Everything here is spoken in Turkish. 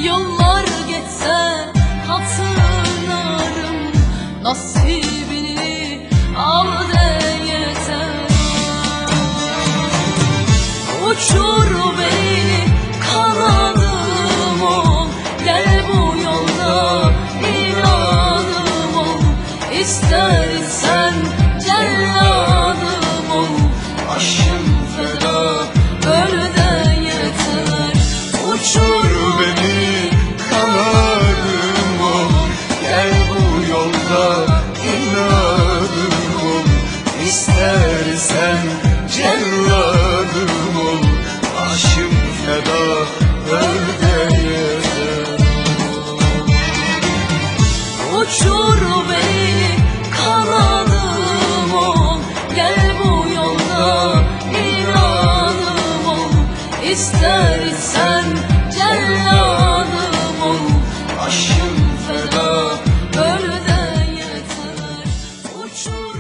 Yollar geçse hatırlarım, nasibini al de yeter. Uçur beni kanadım ol, gel bu yolda inadım ol. İstersen celladım ol, aşkım feda öl de yeter. Uçur beni kanadım ol, gel bu yolda inadım ol. İstersen celladım ol, aşkım feda öl de yeter. Uçur beni kanadım ol, gel bu yolda inadım ol. İstersen celladım ol, aşkım feda öl de yeter. Uçur